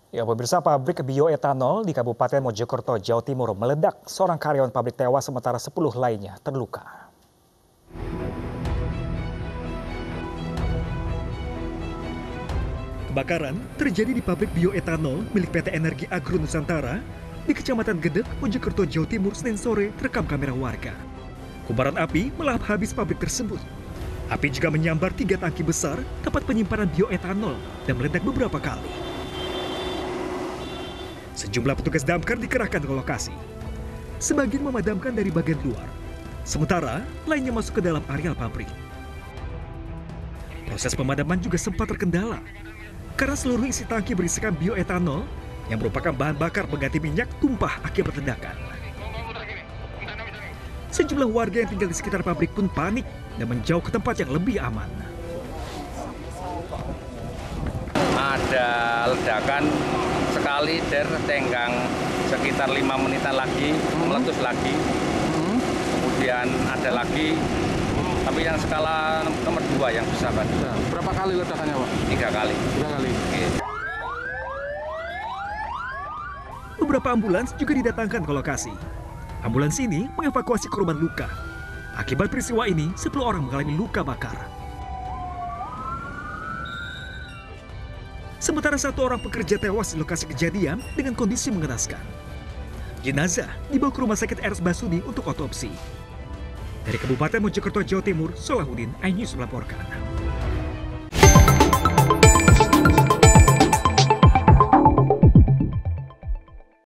Ya, pemirsa, pabrik bioetanol di Kabupaten Mojokerto, Jawa Timur meledak. Seorang karyawan pabrik tewas sementara 10 lainnya terluka. Kebakaran terjadi di pabrik bioetanol milik PT Energi Agro Nusantara di Kecamatan Gedek, Mojokerto, Jawa Timur, Senin sore terekam kamera warga. Kobaran api melahap habis pabrik tersebut. Api juga menyambar 3 tangki besar tempat penyimpanan bioetanol dan meledak beberapa kali. Sejumlah petugas damkar dikerahkan ke lokasi. Sebagian memadamkan dari bagian luar, sementara lainnya masuk ke dalam areal pabrik. Proses pemadaman juga sempat terkendala karena seluruh isi tangki berisikan bioetanol yang merupakan bahan bakar pengganti minyak tumpah akibat ledakan. Sejumlah warga yang tinggal di sekitar pabrik pun panik dan menjauh ke tempat yang lebih aman. Ada ledakan sekali tenggang sekitar 5 menitan lagi meletus lagi. Kemudian ada lagi, tapi yang skala nomor 2 yang besar. Berapa kali ledakannya, Pak? 3 kali. 3 kali. Beberapa ambulans juga didatangkan ke lokasi. Ambulans ini mengevakuasi korban luka. Akibat peristiwa ini, 10 orang mengalami luka bakar. Sementara 1 orang pekerja tewas di lokasi kejadian dengan kondisi mengenaskan. Jenazah dibawa ke Rumah Sakit RS Basudi untuk otopsi. Dari Kabupaten Mojokerto, Jawa Timur, Solahuddin, iNews melaporkan.